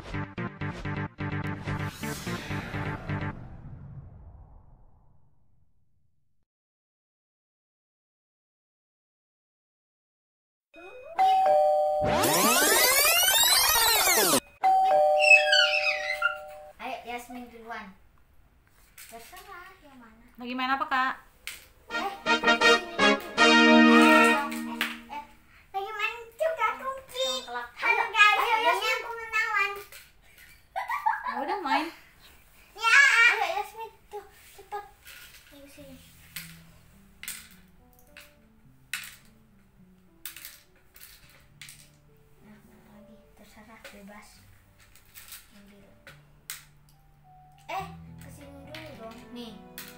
Ayo Yasmin duluan. Terserah yang mana. Lagi main apa, Kak? Lagi main juga congklak. Halo guys, ayo aku menawan. Oh, udah main. Ya, ayo Yasmin tuh cepat. Ayo sini. Nah, mana lagi? Terserah, bebas. Ambil. Kesini dulu dong. Nih.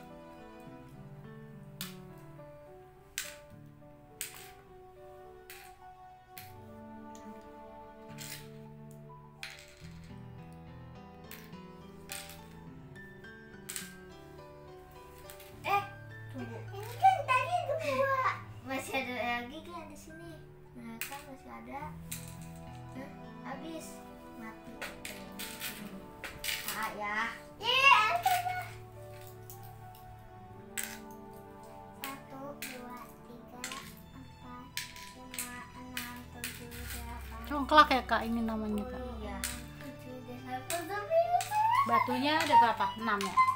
Tunggu. Ini kan tadi dua. Masih ada lagi kan di sini. Nah, kan masih ada. Habis mati. Ya. Iya, ada. 1, 2, 3, 4, 5, 6, 7, 8. Congklak ya, Kak, ini namanya, Kak. Iya. 7, 8. Batunya ada berapa? 6 ya?